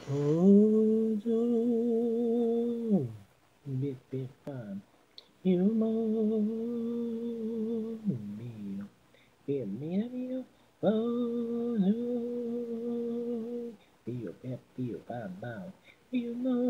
Oh, bit bit fun. You more me, me, oh, no. Pio, pep, pio, bam, bam. You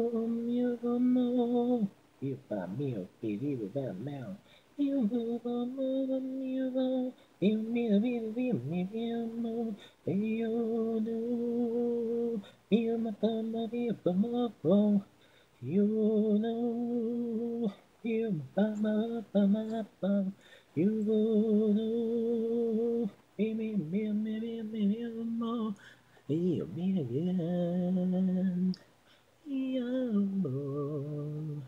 more. Pio, bam, mio, pio, bam, meow. You more, you more. Pio, mio, pio, pio, pio, more. Pio, no. Pio, ma, ma, pio, ma, ma. You know, you ba ba ba ba ba. You know, me me me me me me me more. You me again. You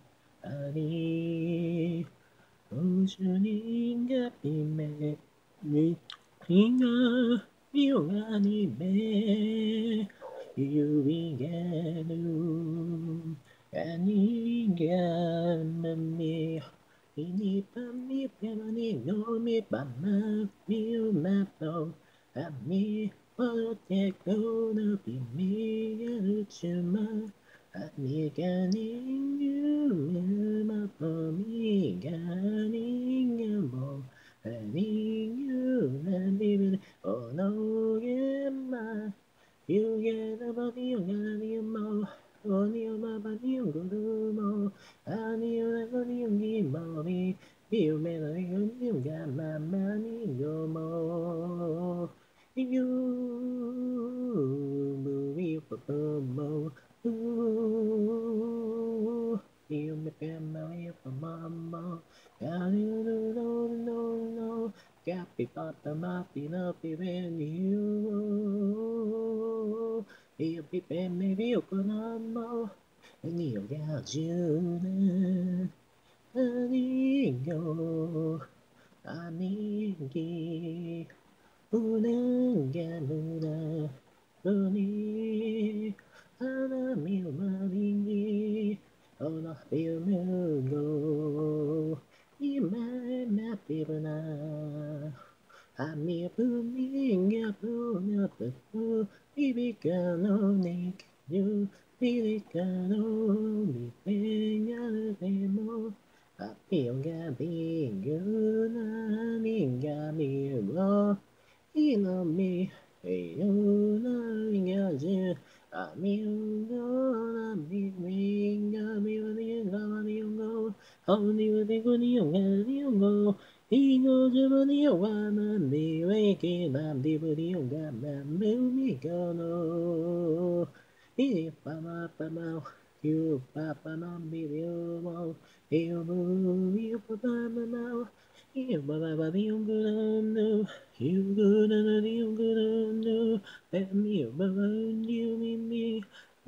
ani oceaninga me me inga you ani me you began me ini pami pamani no mi pama mi ma po ami pote kono pi mi chuma ami ganing you ma po mi ganing mo ani you na mi oh no gemma you get about you got you mo only about you go do mo ani you never you give mommy you made a you got my money go mo you move for mo you make a money for mama and you no Capi papa mapi no pi when you pi pe me vio con amo and you got you amigo amici unanga luna Roni ana mio maringi ona pio mugo I mai ma pirna Ami puminga puna pu ibicano nick you Bilicano mi penga demo Apionga binguna minga mi ro Ino mi Euna minga ju Amiunga mi minga mi minga mi ungo Only with the good young Ingo Germany, Wana, the Wake, and the Video Gamma, Mumikono. If Pama Pama, you Papa non video, you move, you Papa Mama. You Baba, you good, no, you good, and you good, no, and you Baba, you me.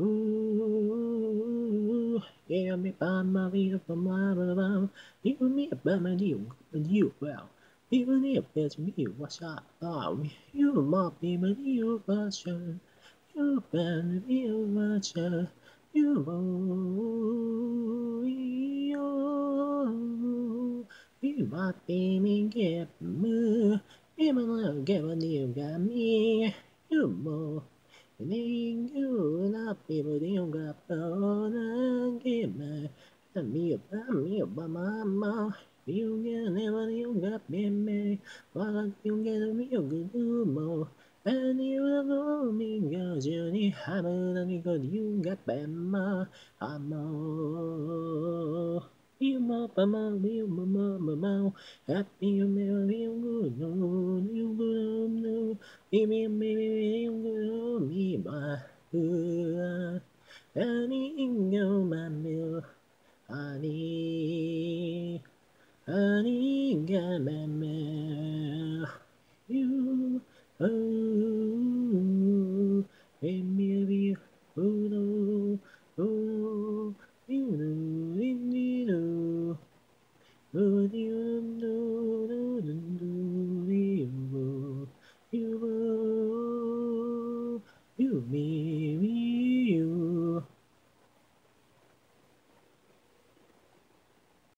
Ooh, yeah, me Pama, you Pama, you me, Pama, you well. Even if it's me, what's up? You might be my new version. You can be a version. You might be me, get me. Even though get a new got me. You more. Ning you not people you got on give me. Me a mama. You get never you got me. While you get me a good more. And you know me, girls, you need hammer than you got you got bama. I'm all. You mama, you mama, happy you never you good, no, you good, no. Me, you me, my, honey, you my milk, honey, honey, got my